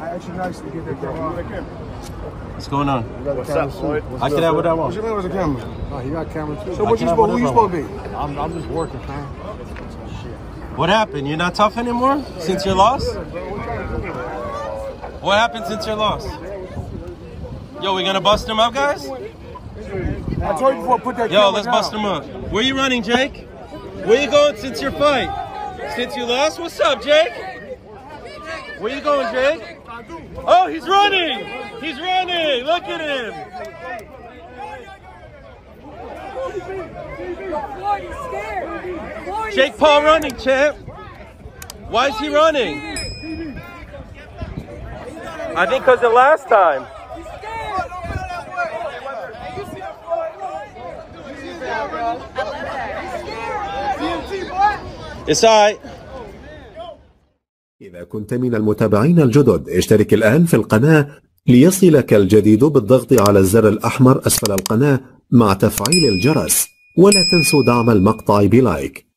Actually, nice to get that camera. What's going on? What's up, Floyd? I can have what I want. What you mean with the camera? Oh, he got camera too. So who you supposed to be? I'm just working, fam. What happened? You're not tough anymore since your loss? What happened since your loss? Yo, we gonna bust him up, guys? I told you before, put that camera Yo, let's bust him up. Where you running, Jake? Where you going since your fight? Since you lost? What's up, Jake? Where you going, Jake? Oh, he's running! He's running! Look at him! Jake Paul running, champ. Why is he running? I think because of last time. It's alright. إذا كنت من المتابعين الجدد اشترك الآن في القناة ليصلك الجديد بالضغط على الزر الأحمر أسفل القناة مع تفعيل الجرس، ولا تنسوا دعم المقطع بلايك.